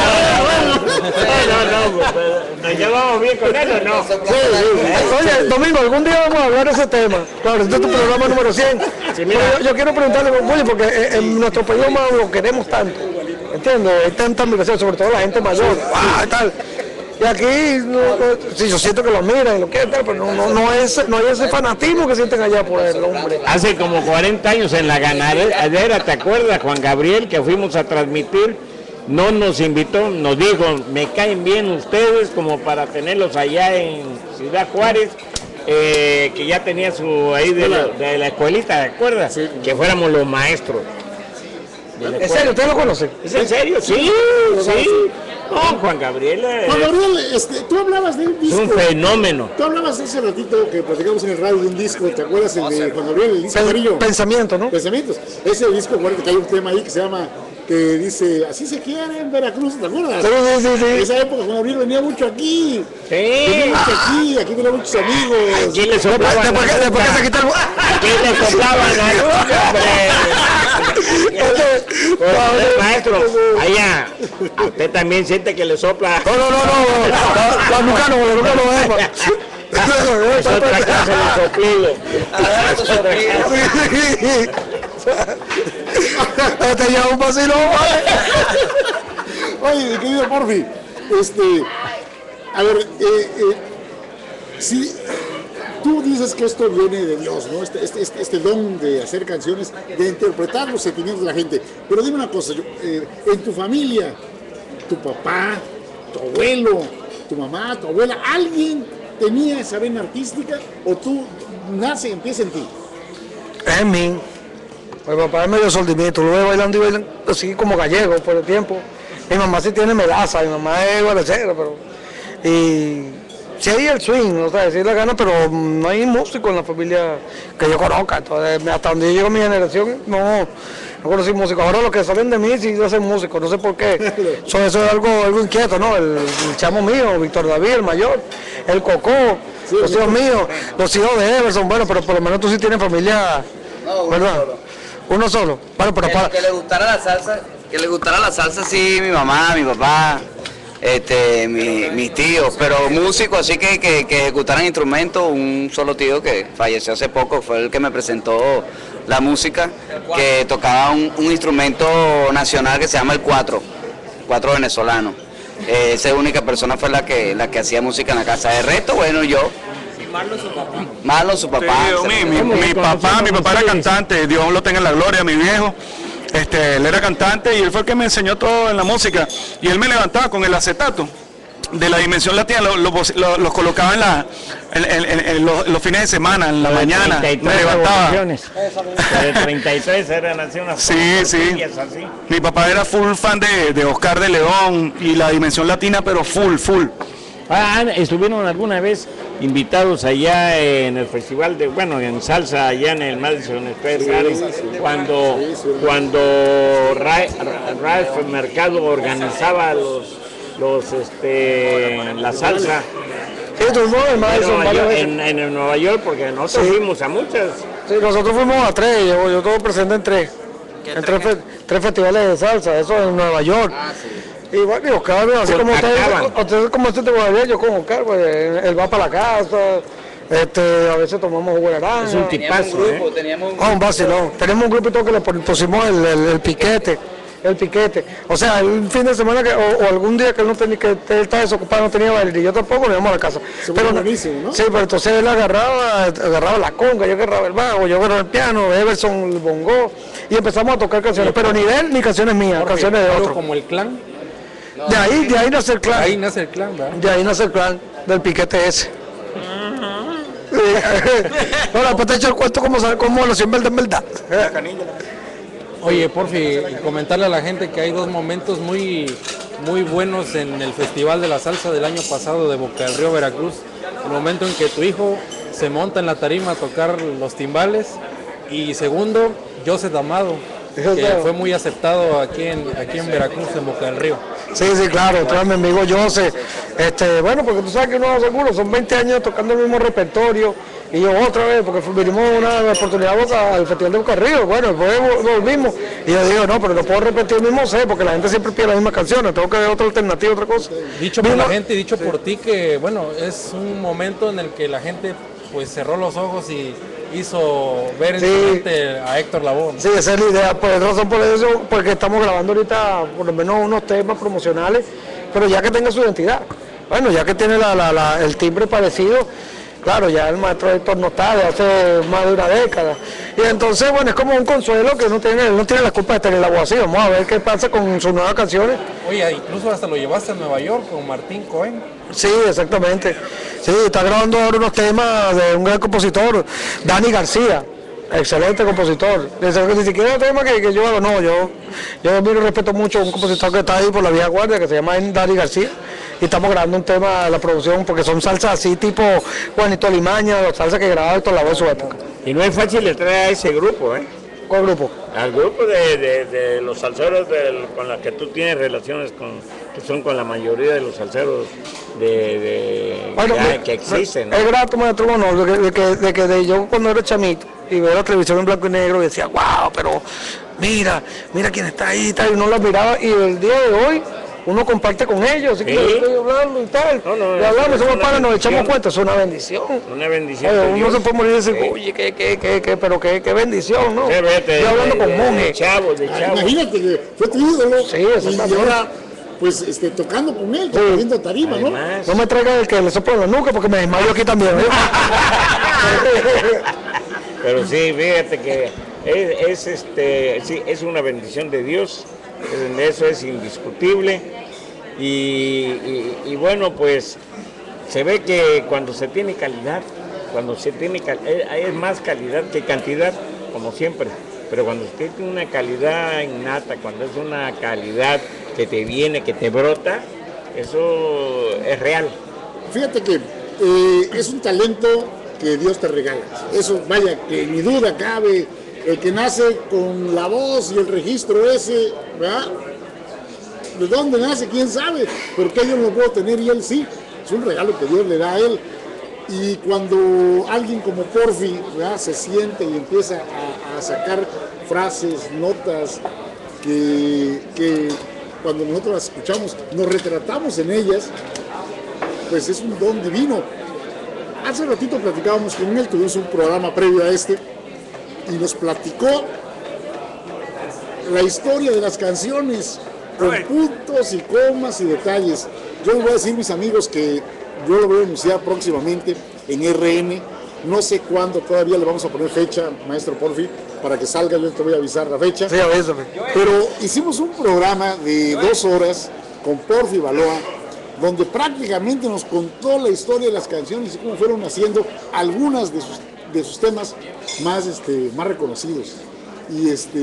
No, no, pues, ¿nos llevamos bien con él o no? Sí, sí. Oye, Domingo, algún día vamos a hablar de ese tema. Claro, este es tu programa número cien. Sí, mira. Pero yo, yo quiero preguntarle, oye, porque en, en nuestro país lo queremos tanto. ¿Entiendes? Hay tanta admiración, sobre todo la gente mayor. ¡Ah, tal! Y aquí, no, no, sí, yo siento que lo miran y lo quieren, tal, pero no, no, no, es, no hay ese fanatismo que sienten allá por el hombre. Hace como cuarenta años en la ganadera, ¿te acuerdas, Juan Gabriel, que fuimos a transmitir? No nos invitó, nos dijo, me caen bien ustedes como para tenerlos allá en Ciudad Juárez, eh, que ya tenía su ahí de la, de la escuelita, ¿te acuerdas? Sí. Que fuéramos los maestros. ¿En serio? ¿Usted lo conoce? ¿Es en serio? Sí, sí. No, Juan Gabriel eh, Juan Gabriel, este, tú hablabas de un es disco. un fenómeno. Tú hablabas hace ratito que platicamos en el radio de un disco, ¿te acuerdas? El de Juan Gabriel, el disco amarillo. Pensamiento, ¿no? Pensamientos. Ese disco, acuérdate que hay un tema ahí que se llama, que dice, así se quiere en Veracruz, ¿te acuerdas? Sí, sí, sí, sí. En esa época Juan Gabriel venía mucho aquí. Sí. Venía mucho aquí, aquí tenía muchos amigos. ¿Quién le soplaban? Después que, después que se quita el... ¿Quién le soplaban la nuca, hombre? Usted, maestro, allá, usted también siente que le sopla. No, no, no, no, la, la nuca no, la nuca no es. Es otra clase de soplido. Es otra clase. Te lleva un vacilón, Oye, mi querido Porfi, este, a ver, eh, eh, si tú dices que esto viene de Dios, ¿no? Este, este, este, este don de hacer canciones, de interpretar los sentimientos de la gente. Pero dime una cosa, yo, eh, en tu familia, tu papá, tu abuelo, tu mamá, tu abuela, ¿alguien tenía esa vena artística o tú nace, empieza en ti? En mí. Mi papá es medio soldimiento, lo veo bailando y bailando así como gallego por el tiempo. Mi mamá sí tiene melaza, mi mamá es guarachera, pero... Y sí hay el swing, o sea, sí la gana, pero no hay músico en la familia que yo conozca. Entonces, hasta donde llegó mi generación, no, no conocí músicos. Ahora los que salen de mí sí hacen músicos, no sé por qué. So, eso es algo, algo inquieto, ¿no? El, el chamo mío, Víctor David, el mayor, el Cocó, sí, los hijos míos, los hijos de Everson, bueno, pero por lo menos tú sí tienes familia, No, ¿verdad? solo. Uno solo. Bueno, pero Que, para... que le gustara la salsa, que le gustara la salsa, sí, mi mamá, mi papá, este, mi- mis tíos, pero músicos así que, que, que ejecutaran instrumentos, un solo tío que falleció hace poco, fue el que me presentó la música, que tocaba un, un instrumento nacional que se llama el cuatro, cuatro venezolano. Eh, esa única persona fue la que, la que hacía música en la casa. De resto, bueno, yo. Marlon su papá. Marlon su papá. Sí, mi, mi- mi papá, mi papá era cantante, Dios lo tenga en la gloria, mi viejo. Este, él era cantante y él fue el que me enseñó todo en la música. Y él me levantaba con el acetato de la Dimensión Latina, los lo, lo, los colocaba en, la, en, en- en- en los, los fines de semana, en la mañana, me levantaba. De treinta y tres eran así unas Sí, sí. cosillas así. Mi papá era full fan de, de Oscar de León y la Dimensión Latina, pero full, full. Ah, estuvieron alguna vez invitados allá en el festival de, bueno, en salsa allá en el Madison Square Garden, cuando, cuando Ra- Ra- Ralph Mercado organizaba los, los, este, la salsa. Sí, tuvimos en Madison Pero varias yo- veces. en, en el Nueva York, porque nosotros Sí. fuimos a muchas. Sí, nosotros fuimos a tres, yo, yo estuve presente en tres. En tres, fe- tres festivales de salsa, eso en Nueva York. Y bueno, y Oscar, así Con como ustedes, Acaban. ustedes como este de Guadalajara, yo con Oscar, pues, él va para la casa, este, a veces tomamos jugo de naranja. Es un tipazo, ¿eh? teníamos Ah, un vacilón. Tenemos un grupito que le pon- pusimos el, el, el piquete, el piquete. O sea, el fin de semana que, o, o algún día que él no tenía, que él estaba desocupado, no tenía baile, y yo tampoco, nos íbamos a la casa. Pero buenísimo, ¿no? Sí, pero entonces él agarraba, agarraba la conga, yo agarraba el bajo, yo agarraba el piano, Everson el bongo, y empezamos a tocar canciones, pero ni de él ni canciones mías, canciones de Algo otro. como el clan. De ahí, de ahí nace el clan. Ahí nace el clan, ¿verdad? De ahí nace el clan del piquete ese. No, después te echo el cuento como, sabe- como lo siempre en verdad. Oye, porfi, comentarle a la gente que hay dos momentos muy, muy buenos en el Festival de la Salsa del año pasado de Boca del Río, Veracruz. el momento en que tu hijo se monta en la tarima a tocar los timbales. Y segundo, Joseph Amado, que fue muy aceptado aquí en, aquí en Veracruz, en Boca del Río. Sí, sí, claro, trae mi amigo José. Este, bueno, porque tú sabes que uno seguro, son veinte años tocando el mismo repertorio. Y yo otra vez, porque vinimos una oportunidad al Festival de Boca del Río, bueno, después volvimos. Y yo digo, no, pero no puedo repetir el mismo set, porque la gente siempre pide las mismas canciones, tengo que ver otra alternativa, otra cosa. Dicho por la gente y dicho por ti que, bueno, es un momento en el que la gente pues cerró los ojos y hizo ver en Sí. su mente a Héctor Lavoe, ¿no? Sí, esa es la idea, pues razón por eso, porque estamos grabando ahorita por lo menos unos temas promocionales, pero ya que tenga su identidad, bueno, ya que tiene la, la, la, el timbre parecido, claro, ya el maestro Héctor no está de hace más de una década, y entonces, bueno, es como un consuelo que no tiene, no tiene la culpa de tener la voz así, vamos a ver qué pasa con sus nuevas canciones. Oye, incluso hasta lo llevaste a Nueva York con Martín Cohen. Sí, exactamente. Sí, está grabando ahora unos temas de un gran compositor, Dani García, excelente compositor. Ni siquiera el tema que, que yo hago, no, yo, yo miro y respeto mucho a un compositor que está ahí por la vieja guardia, que se llama Dani García, y estamos grabando un tema, la producción, porque son salsas así tipo Juanito Limaña, los salsas que grababa Héctor Lavoe en su época. Y no es fácil entrar a ese grupo, ¿eh? ¿Cuál grupo? Al grupo de, de, de los salseros del- con los que tú tienes relaciones, con, que son con la mayoría de los salseros de, de- Bueno, que, me- hay- que existen, ¿no? Es grato, maestro, bueno, de que, de que, de que de yo cuando era chamito y veo la televisión en blanco y negro y decía, wow, pero mira, mira quién está ahí y tal, y uno los miraba, y el día de hoy uno comparte con ellos, así que Sí. yo estoy hablando y tal, No, no, y es- hablamos, es somos una panas, nos bendición. echamos cuenta, es una bendición. Una bendición. Oye, de uno Dios. se puede morir y decir, Sí. oye, qué, qué, qué, qué, pero qué, qué bendición, ¿no? Sí, vete, Estoy hablando de- con de- monjes. de chavos, de chavos. Imagínate que fue tu ídolo. Sí, y exactamente. ahora, pues, este, tocando con él, compartiendo tarima, ¿no? Además, No me traiga el que le sopla la nuca porque me desmayo aquí también. ¿eh? pero sí, fíjate que es, es, este, sí, es una bendición de Dios, eso es indiscutible. Y, y- y bueno, pues se ve que cuando se tiene calidad, cuando se tiene cal- eh, es más calidad que cantidad, como siempre, pero cuando se tiene una calidad innata, cuando es una calidad que te viene, que te brota, eso es real. Fíjate que eh, es un talento que Dios te regala. Eso, vaya, que ni duda cabe. El que nace con la voz y el registro ese, ¿verdad? ¿De dónde nace? ¿Quién sabe? Pero que yo no lo puedo tener y él sí. Es un regalo que Dios le da a él. Y cuando alguien como Porfi, ¿verdad?, se siente y empieza a, a sacar frases, notas, que, que cuando nosotros las escuchamos nos retratamos en ellas, pues es un don divino. Hace ratito platicábamos con él, tuvimos un programa previo a este, y nos platicó la historia de las canciones, con puntos y comas y detalles. Yo les voy a decir, mis amigos, que yo lo voy a anunciar próximamente en R N. No sé cuándo, todavía le vamos a poner fecha, maestro Porfi, para que salga, yo te voy a avisar la fecha. Sí, avísame. Pero hicimos un programa de dos horas con Porfi Baloa, donde prácticamente nos contó la historia de las canciones y cómo fueron haciendo algunas de sus, de sus temas más, este, más reconocidos. Y este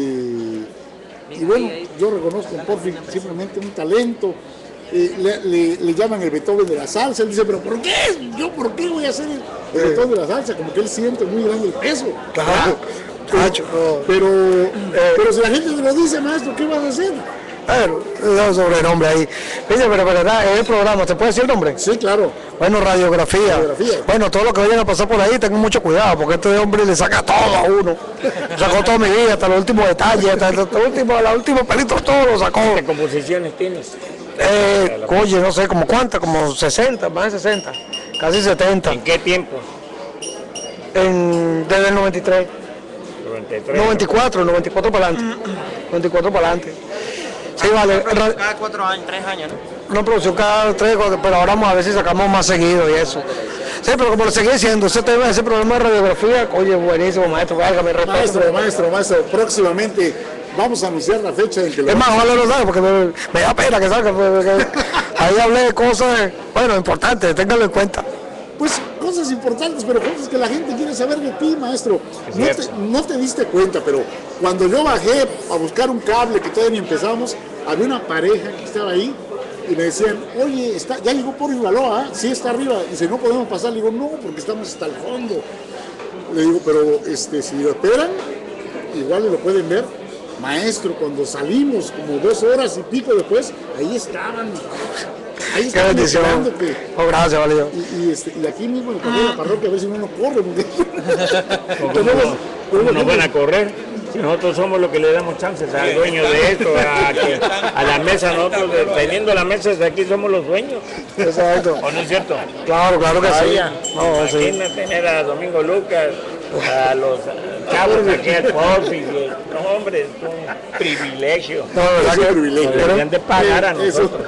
y bueno, yo reconozco en Porfi simplemente un talento. Eh, le, le- le llaman el Beethoven de la salsa. Él dice, pero ¿por qué? ¿Yo por qué voy a hacer el, el Beethoven de la salsa? Como que él siente muy grande el peso. Claro. Pero, Cacho, no. pero, pero si la gente se lo dice, maestro, ¿qué vas a hacer? Bueno, le un sobrenombre ahí. Dice, pero verdad, es el programa, ¿te puede decir el nombre? Sí, claro. Bueno, radiografía. Radiografía. Bueno, todo lo que vayan a pasar por ahí, tengan mucho cuidado, porque este hombre le saca todo a uno. Sacó toda mi vida, hasta los últimos detalles, hasta el último, la última pelito, todo lo sacó. ¿Qué composiciones tienes? Eh, oye, no sé, como cuántas, como sesenta, más de sesenta, casi setenta. ¿En qué tiempo? En, desde el noventa y tres. noventa y tres. noventa y cuatro, noventa y cuatro para adelante. noventa y cuatro para adelante. Sí, vale. ra- Cada cuatro años, tres años, ¿no? Una producción cada tres, cuatro, pero ahora vamos a ver si sacamos más seguido y eso. Sí, pero como le seguí diciendo, ese tema, ese programa de radiografía, oye, buenísimo, maestro, válgame, respeto. Maestro, maestro, maestro, próximamente vamos a anunciar la fecha en que lo Es más, vamos a- ojalá lo sabe, porque me, me da pena que salga, porque ahí hablé de cosas, bueno, importantes, ténganlo en cuenta. Pues cosas importantes, pero cosas que la gente quiere saber de ti, maestro. No te, no te diste cuenta, pero cuando yo bajé a buscar un cable que todavía ni empezamos, había una pareja que estaba ahí y me decían, oye, está, ya llegó por Ibaloa, ¿eh? Sí está arriba. Dice, no podemos pasar. Le digo, no, porque estamos hasta el fondo. Le digo, pero este, si lo esperan, igual lo pueden ver. Maestro, cuando salimos, como dos horas y pico después, ahí estaban. Ahí Qué bendición. Que, oh, gracias, valió. Y, y, este, y aquí mismo en el café de la parroquia, a ver si uno no corre. ¿Cómo no, no van a correr? Si nosotros somos los que le damos chances al dueño de esto, a, que, a la mesa, nosotros teniendo la mesa de aquí somos los dueños. Exacto. ¿O no es cierto? Claro, claro que Vaya, sí. No, sí. Imagínate tener a Domingo Lucas, a los chavos aquí al Porfi. No, hombre, es un privilegio. No, es un privilegio. Deberían de pagar a nosotros.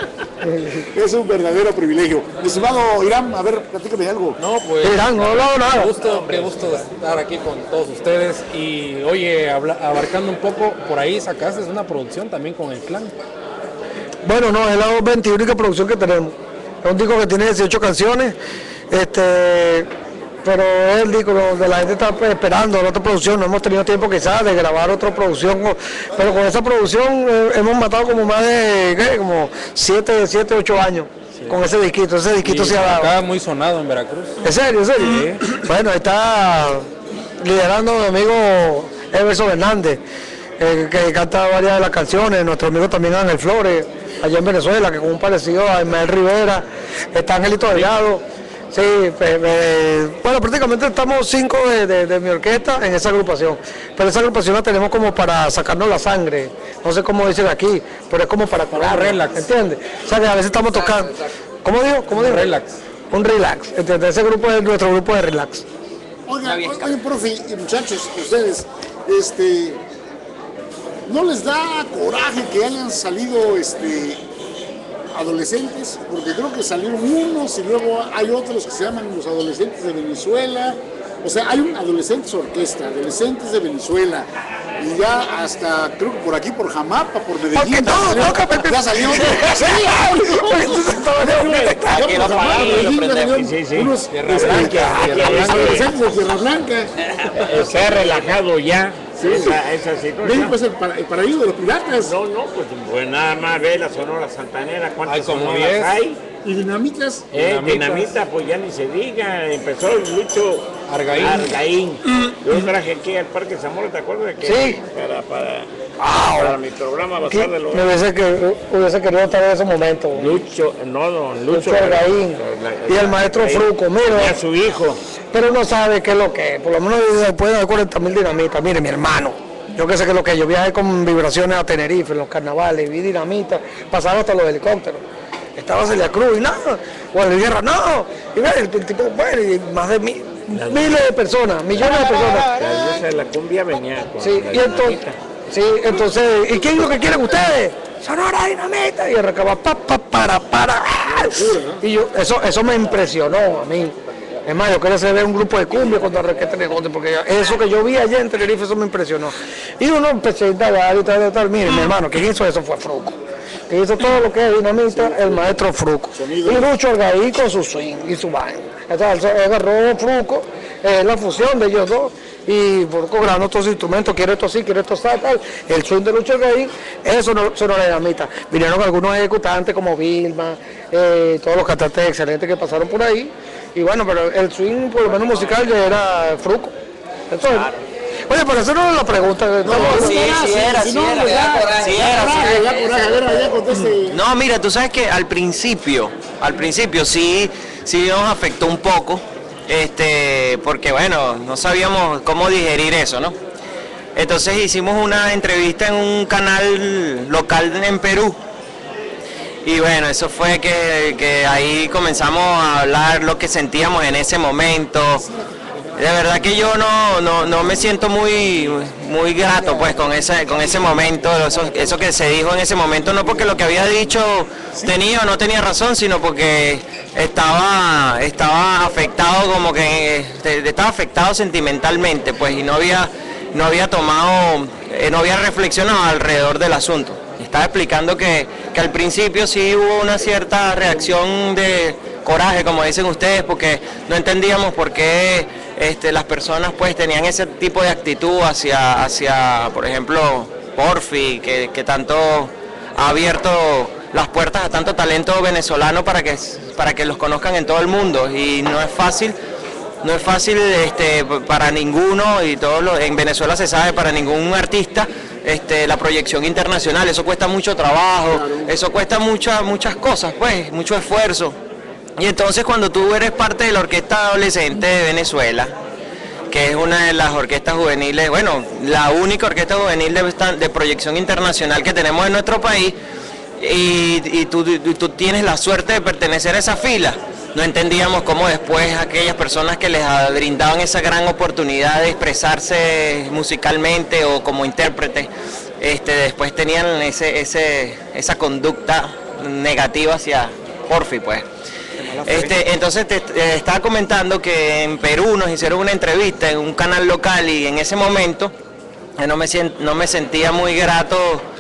Es un verdadero privilegio. Mi estimado Irán, a ver, platícame algo. No, pues. Irán, no, no, nada. Qué gusto, qué gusto estar aquí con todos ustedes. Y oye, habla, abarcando un poco, por ahí sacaste una producción también con el clan. Bueno, no, es la veintiuno producción que tenemos. Es un disco que tiene dieciocho canciones. Este. Pero es el disco donde la gente está esperando la otra producción. No hemos tenido tiempo quizás de grabar otra producción, pero con esa producción eh, hemos matado como más de ¿qué? como siete, siete, ocho años sí. Con ese disquito. Ese disquito y se ha dado. Acá muy sonado en Veracruz. ¿En serio? ¿En serio? Sí. Bueno, ahí está liderando mi amigo Everson Hernández, eh, que canta varias de las canciones. Nuestro amigo también Ángel Flores, allá en Venezuela, que con un parecido a Ismael Rivera. Está Angelito Delgado. Sí, pues, eh, bueno, prácticamente estamos cinco de, de, de mi orquesta en esa agrupación, pero esa agrupación la tenemos como para sacarnos la sangre, no sé cómo dicen aquí, pero es como para curar, relax, ¿entiendes? O sea, que a veces estamos tocando, ¿cómo digo? ¿Cómo digo? Un relax. Un relax, ¿entiendes? Ese grupo es nuestro grupo de relax. Oigan, oigan, profe, y muchachos, ustedes, este, ¿no les da coraje que hayan salido, este, adolescentes? Porque creo que salieron unos y luego hay otros que se llaman los adolescentes de Venezuela. O sea, hay un adolescentes orquesta, adolescentes de Venezuela. Y ya hasta, creo que por aquí, por Jamapa, por Medellín. No, no, no, ya salió. Sí, unos adolescentes de Tierra Blanca. Se ha relajado ya. Sí, esa, esa situación. Pues el, para, el paraíso de los piratas. No, no, pues, pues nada más ve la Sonora Santanera, cuántas hay como sonoras diez. Hay. ¿Y dinamitas? Eh, dinamita, pues ya ni se diga, empezó el Lucho Argaín. Argaín. Yo traje aquí al Parque Zamora, ¿te acuerdas? Que sí. Para, para, ah, para mi programa Bazar de los... Me hubiese, que, hubiese querido estar en ese momento. Lucho, no, don Lucho, Lucho Argaín. Y el maestro Argaín. Fruco, mira. Y a su hijo. Pero no sabe qué es lo que es, por lo menos después de cuarenta mil dinamitas. Mire, mi hermano, yo que sé qué es lo que es. Yo viajé con vibraciones a Tenerife en los carnavales, vi dinamita, pasaron hasta los helicópteros. Estaba Celia Cruz y nada, Juan Luis Guerra, no, y ve, el, el tipo, bueno, y más de mil, miles de personas, millones de personas. La diosa de la cumbia venía con sí, la y entonces, sí, entonces, ¿y qué es lo que quieren ustedes? Sonora Dinamita, y arrancaba pa, pa, para, para, y yo, eso, eso me impresionó a mí. Es más, yo quería ver un grupo de cumbia cuando arranqué este negocio, porque eso que yo vi allá en Tenerife, eso me impresionó. Y uno empecé a indagar y tal, y tal, mire, mi hermano, quien hizo eso fue Fruco. Que hizo todo lo que es dinamita, el maestro Fruco. Y Lucho Argaín con su swing y su vaina. Entonces agarró Fruco, eh, la fusión de ellos dos, y Fruco grabando otros instrumentos, quiere esto así, quiere esto así, tal. El swing de Lucho Argaín, eso no, eso no era dinamita. Vinieron algunos ejecutantes como Vilma, eh, todos los cantantes excelentes que pasaron por ahí. Y bueno, pero el swing, por lo menos musical, ya era Fruco. Entonces, claro. Oye, pero eso no es la pregunta. No, no, sí, sí era, sí era. Sí era. No, mira, tú sabes que al principio, al principio sí, sí nos afectó un poco, este, porque bueno, no sabíamos cómo digerir eso, ¿no? Entonces hicimos una entrevista en un canal local en Perú. Y bueno, eso fue que, que ahí comenzamos a hablar lo que sentíamos en ese momento. De verdad que yo no, no, no me siento muy, muy grato pues con ese, con ese momento, eso, eso que se dijo en ese momento, no porque lo que había dicho tenía o no tenía razón, sino porque estaba, estaba afectado como que, estaba afectado sentimentalmente pues y no había, no había tomado, no había reflexionado alrededor del asunto. Estaba explicando que, que al principio sí hubo una cierta reacción de coraje, como dicen ustedes, porque no entendíamos por qué este, las personas pues tenían ese tipo de actitud hacia, hacia por ejemplo, Porfi, que, que tanto ha abierto las puertas a tanto talento venezolano para que, para que los conozcan en todo el mundo, y no es fácil, no es fácil este, para ninguno, y todo lo, en Venezuela se sabe, para ningún artista, este, la proyección internacional, eso cuesta mucho trabajo, eso cuesta muchas muchas cosas, pues, mucho esfuerzo. Y entonces cuando tú eres parte de la Orquesta Adolescente de Venezuela, que es una de las orquestas juveniles, bueno, la única orquesta juvenil de, de proyección internacional que tenemos en nuestro país, y, y, tú, y tú tienes la suerte de pertenecer a esa fila. No entendíamos cómo después aquellas personas que les brindaban esa gran oportunidad de expresarse musicalmente o como intérprete, este, después tenían ese, ese, esa conducta negativa hacia Porfi, pues. Este, entonces te, te estaba comentando que en Perú nos hicieron una entrevista en un canal local, y en ese momento no me, no me sentía muy grato,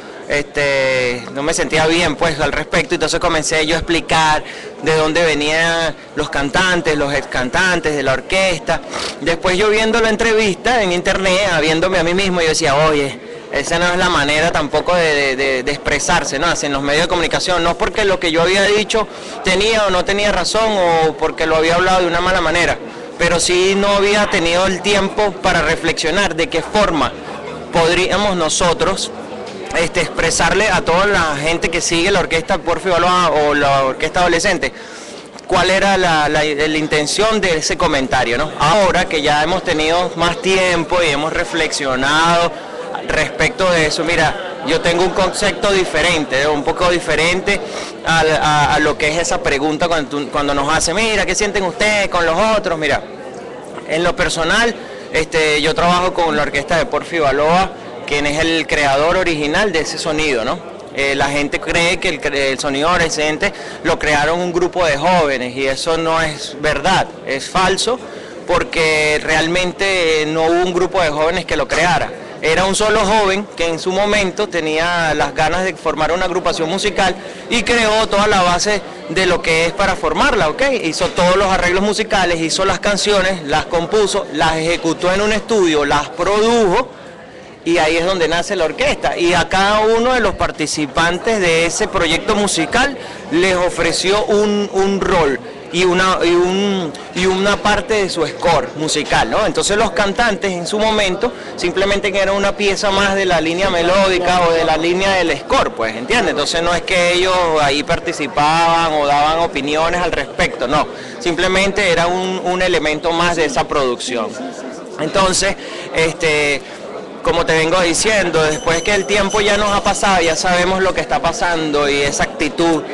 este, no me sentía bien pues al respecto. Entonces comencé yo a explicar de dónde venían los cantantes, los ex cantantes de la orquesta. Después yo viendo la entrevista en internet, viéndome a mí mismo, yo decía, oye, esa no es la manera tampoco de, de, de expresarse, ¿no? Así en los medios de comunicación, no porque lo que yo había dicho tenía o no tenía razón, o porque lo había hablado de una mala manera, pero sí no había tenido el tiempo para reflexionar de qué forma podríamos nosotros este, expresarle a toda la gente que sigue la orquesta Porfi Baloa o la orquesta adolescente cuál era la, la, la intención de ese comentario, ¿no? Ahora que ya hemos tenido más tiempo y hemos reflexionado respecto de eso, mira, yo tengo un concepto diferente, un poco diferente a, a, a lo que es esa pregunta cuando, tú, cuando nos hace, mira, ¿qué sienten ustedes con los otros? Mira, en lo personal, este, yo trabajo con la orquesta de Porfi Baloa, quien es el creador original de ese sonido, ¿no? Eh, la gente cree que el, el sonido adolescente lo crearon un grupo de jóvenes, y eso no es verdad, es falso, porque realmente no hubo un grupo de jóvenes que lo creara. Era un solo joven que en su momento tenía las ganas de formar una agrupación musical y creó toda la base de lo que es para formarla, ¿ok? Hizo todos los arreglos musicales, hizo las canciones, las compuso, las ejecutó en un estudio, las produjo, y ahí es donde nace la orquesta. Y a cada uno de los participantes de ese proyecto musical les ofreció un, un rol y una, y, un, y una parte de su score musical, ¿no? Entonces los cantantes en su momento simplemente eran una pieza más de la línea melódica o de la línea del score, pues, ¿entiendes? Entonces no es que ellos ahí participaban o daban opiniones al respecto, no, simplemente era un, un elemento más de esa producción. Entonces, este... como te vengo diciendo, después que el tiempo ya nos ha pasado, ya sabemos lo que está pasando y esa actitud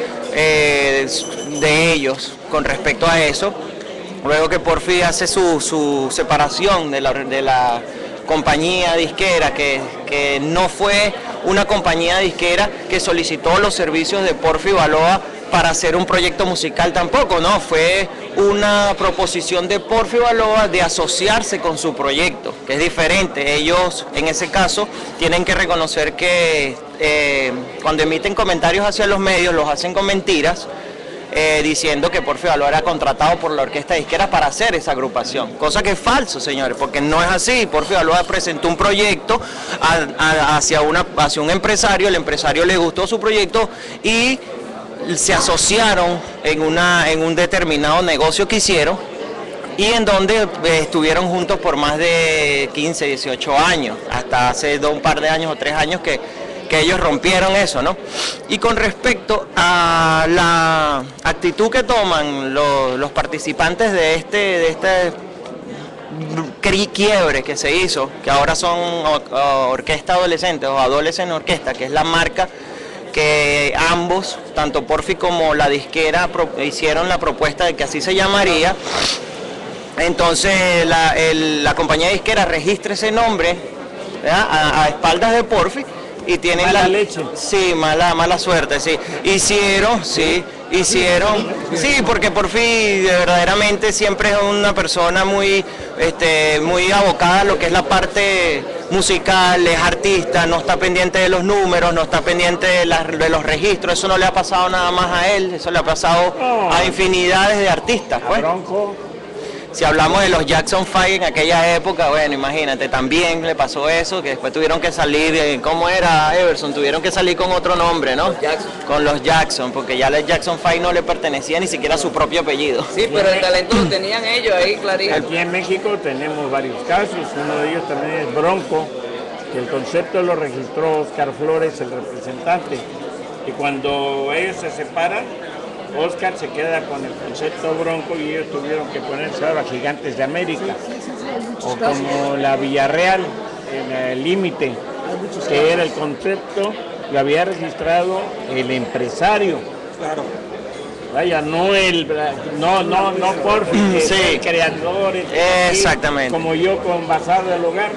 eh, de ellos con respecto a eso, luego que Porfi hace su, su separación de la, de la compañía disquera, que, que no fue una compañía disquera que solicitó los servicios de Porfi Baloa para hacer un proyecto musical tampoco, no, fue una proposición de Porfi Baloa de asociarse con su proyecto, que es diferente. Ellos en ese caso tienen que reconocer que eh, cuando emiten comentarios hacia los medios los hacen con mentiras, eh, diciendo que Porfi Baloa era contratado por la orquesta disquera para hacer esa agrupación, cosa que es falso, señores, porque no es así. Porfi Baloa presentó un proyecto a, a, hacia, una, hacia un empresario, el empresario le gustó su proyecto y se asociaron en, una, en un determinado negocio que hicieron, y en donde eh, estuvieron juntos por más de quince, dieciocho años, hasta hace dos, un par de años o tres años que, que ellos rompieron eso, ¿no? Y con respecto a la actitud que toman los, los participantes de este, de este quiebre que se hizo, que ahora son orquesta adolescente o adolescente orquesta, que es la marca que ambos, tanto Porfi como la disquera, hicieron la propuesta de que así se llamaría. Entonces la, el, la compañía disquera registra ese nombre a, a espaldas de Porfi y tienen mala la leche. Sí, mala, mala suerte, sí. Hicieron, sí, hicieron, sí, porque Porfi verdaderamente siempre es una persona muy, este, muy abocada a lo que es la parte musical, es artista, no está pendiente de los números, no está pendiente de, la, de los registros. Eso no le ha pasado nada más a él, eso le ha pasado a infinidades de artistas, pues. si hablamos de los Jackson Five en aquella época, bueno, imagínate, también le pasó eso, que después tuvieron que salir, eh, ¿cómo era Everson? Tuvieron que salir con otro nombre, ¿no? Jackson. Con los Jackson, porque ya los Jackson Five no le pertenecía ni siquiera a su propio apellido. Sí, pero el talento lo tenían ellos ahí, clarito. Aquí en México tenemos varios casos, uno de ellos también es Bronco, que el concepto lo registró Oscar Flores, el representante, y cuando ellos se separan, Oscar se queda con el concepto Bronco y ellos tuvieron que ponerse ahora Gigantes de América, o como la Villarreal, en el límite, que era el concepto, lo había registrado el empresario. Claro. Vaya, no el, no, no, no Porfi, que sí. el creador, el, exactamente. Como yo con Bazar del Hogar,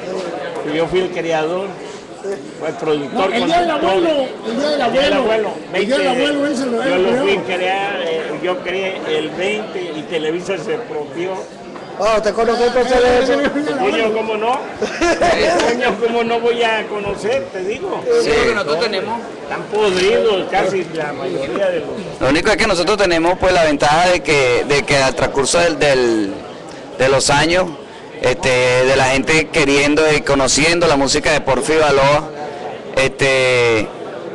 yo fui el creador. Fue el productor, no, el día del abuelo, el día del abuelo, el día del abuelo, él se lo yo lo fui a crear, eh, yo creé el veinte y Televisa se apropió. Oh, ¿te conoces entonces de eso? Coño, ¿cómo no? Coño, ¿cómo no voy a conocer? Te digo. Sí, lo que nosotros tenemos. Están podridos casi la mayoría de los... Lo único es que nosotros tenemos pues la ventaja de que, de que al transcurso del, del, de los años, Este, de la gente queriendo y conociendo la música de Porfi Baloa. Este,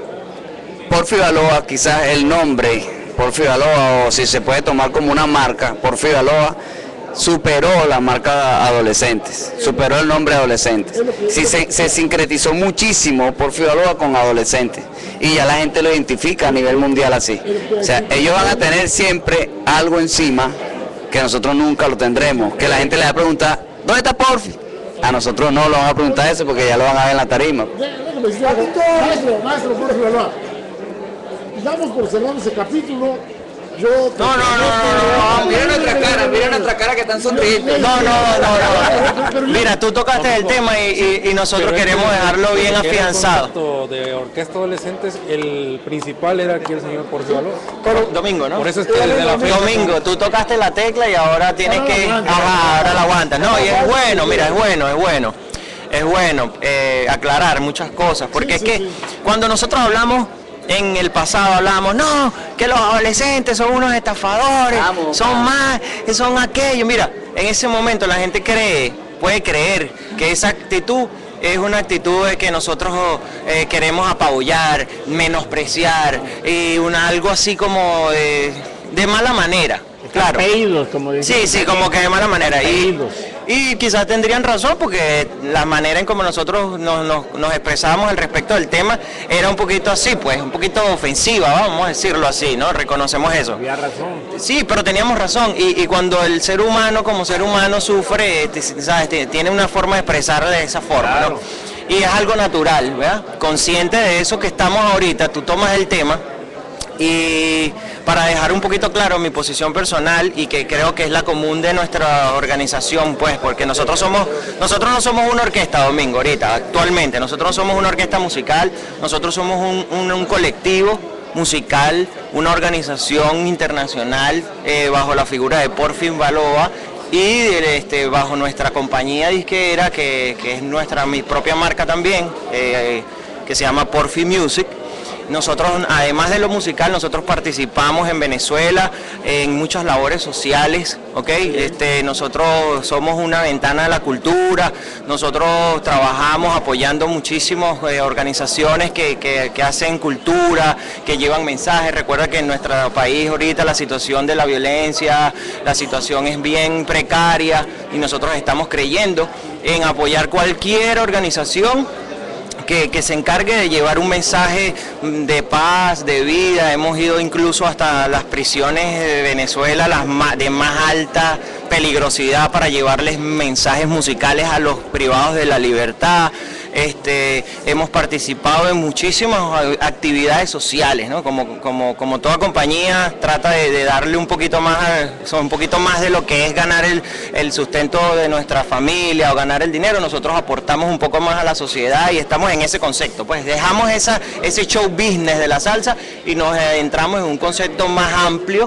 Porfi Baloa, quizás el nombre Porfi Baloa, o si se puede tomar como una marca, Porfi Baloa superó la marca Adolescentes, superó el nombre Adolescentes. Sí, se, se sincretizó muchísimo Porfi Baloa con Adolescentes y ya la gente lo identifica a nivel mundial así. O sea, ellos van a tener siempre algo encima que nosotros nunca lo tendremos, que la gente le va a preguntar, ¿dónde está Porfi? A nosotros no lo van a preguntar eso porque ya lo van a ver en la tarima. Maestro, maestro Porfi Baloa, damos por cerrado ese capítulo. Yo no, no, no, no, no, mira nuestra cara, mira nuestra cara que están sonriendo. No, no, no, no. Mira, tú tocaste el tema y, y, y nosotros queremos dejarlo bien afianzado. De orquesta adolescentes, el principal era aquí el señor Porfi Baloa. Domingo, ¿no? Por eso es que desde la fecha... Domingo, tú tocaste la tecla y ahora tienes que... Ajá, ahora la aguantas. No, y es bueno, mira, es bueno, es bueno. Es bueno eh, aclarar muchas cosas, porque es que cuando nosotros hablamos... En el pasado hablábamos, no, que los adolescentes son unos estafadores, vamos, son vamos. más, son aquellos. Mira, en ese momento la gente cree, puede creer que esa actitud es una actitud de que nosotros eh, queremos apabullar, menospreciar, y una, algo así como de, de mala manera. Claro. Apellidos, como dicen. Sí, sí, como que de mala manera. Y, y quizás tendrían razón porque la manera en como nosotros nos, nos, nos expresábamos al respecto del tema era un poquito así, pues, un poquito ofensiva, vamos a decirlo así, ¿no? Reconocemos eso. Había razón. Sí, pero teníamos razón. Y, y cuando el ser humano, como ser humano, sufre, ¿sabes? Tiene una forma de expresar de esa forma, claro. ¿no? Y es algo natural, ¿verdad? Consciente de eso que estamos ahorita, tú tomas el tema. Y para dejar un poquito claro mi posición personal y que creo que es la común de nuestra organización, pues, porque nosotros somos, nosotros no somos una orquesta, Domingo, ahorita, actualmente, nosotros no somos una orquesta musical, nosotros somos un, un, un colectivo musical, una organización internacional eh, bajo la figura de Porfi Baloa y este, bajo nuestra compañía disquera, que, que es nuestra mi propia marca también, eh, que se llama Porfi Music. Nosotros, además de lo musical, nosotros participamos en Venezuela en muchas labores sociales, ¿ok? Este, nosotros somos una ventana de la cultura, nosotros trabajamos apoyando muchísimas eh, organizaciones que, que, que hacen cultura, que llevan mensajes. Recuerda que en nuestro país ahorita la situación de la violencia, la situación es bien precaria y nosotros estamos creyendo en apoyar cualquier organización Que, que se encargue de llevar un mensaje de paz, de vida. Hemos ido incluso hasta las prisiones de Venezuela, las más, de más alta peligrosidad, para llevarles mensajes musicales a los privados de la libertad. Este, hemos participado en muchísimas actividades sociales, ¿no? Como, como, como toda compañía trata de, de darle un poquito más, un poquito más de lo que es ganar el, el sustento de nuestra familia o ganar el dinero. Nosotros aportamos un poco más a la sociedad y estamos en ese concepto, pues dejamos esa, ese show business de la salsa y nos adentramos en un concepto más amplio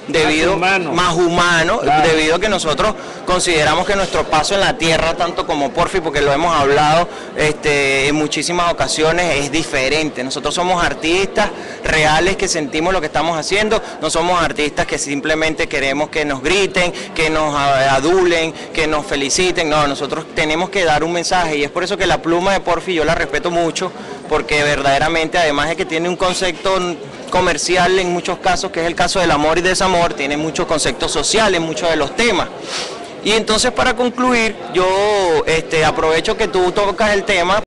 debido Más humano. más humano, Claro. debido a que nosotros consideramos que nuestro paso en la tierra, tanto como Porfi, porque lo hemos hablado este, en muchísimas ocasiones, es diferente. Nosotros somos artistas reales que sentimos lo que estamos haciendo, no somos artistas que simplemente queremos que nos griten, que nos adulen, que nos feliciten. No, nosotros tenemos que dar un mensaje, y es por eso que la pluma de Porfi yo la respeto mucho, porque verdaderamente, además de que tiene un concepto comercial en muchos casos, que es el caso del amor y desamor, tiene muchos conceptos sociales en muchos de los temas. Y entonces, para concluir, yo este, aprovecho que tú tocas el tema